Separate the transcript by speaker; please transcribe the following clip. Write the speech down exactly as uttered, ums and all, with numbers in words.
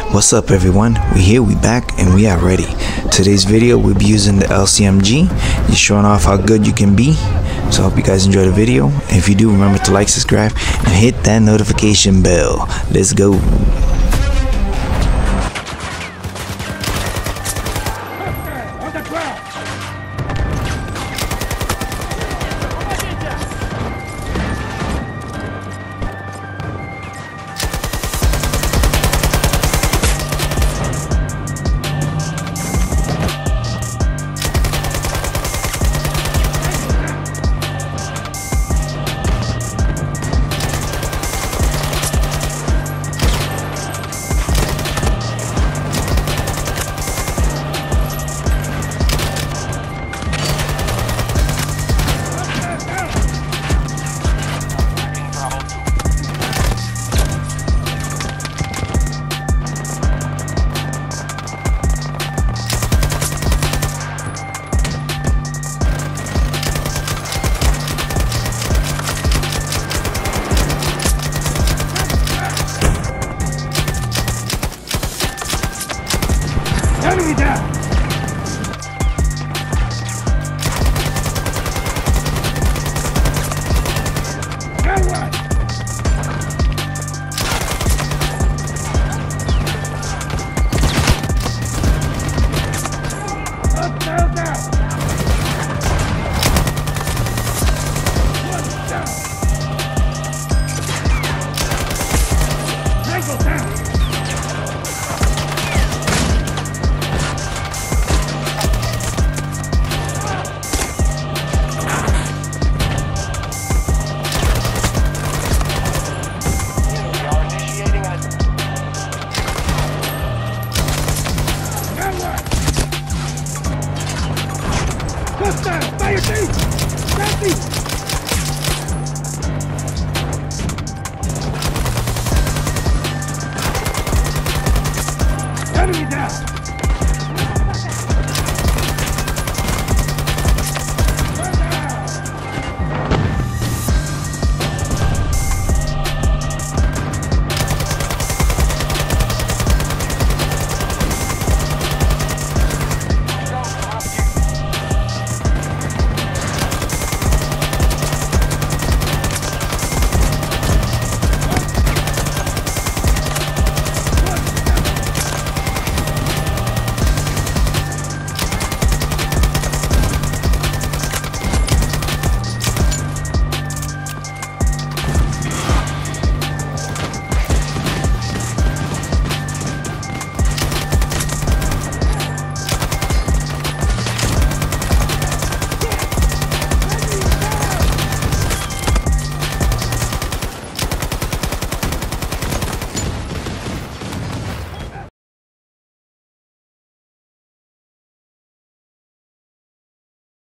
Speaker 1: What's up everyone, we here, we back, and we are ready. Today's video we'll be using the L C M G, just showing off how good you can be. So I hope you guys enjoy the video, and if you do, remember to like, subscribe, and hit that notification bell. Let's go.
Speaker 2: Enemy down! Now what? Up, down, down! One down! Tangle down! Hostile! Fire team! Southeast! Enemy down!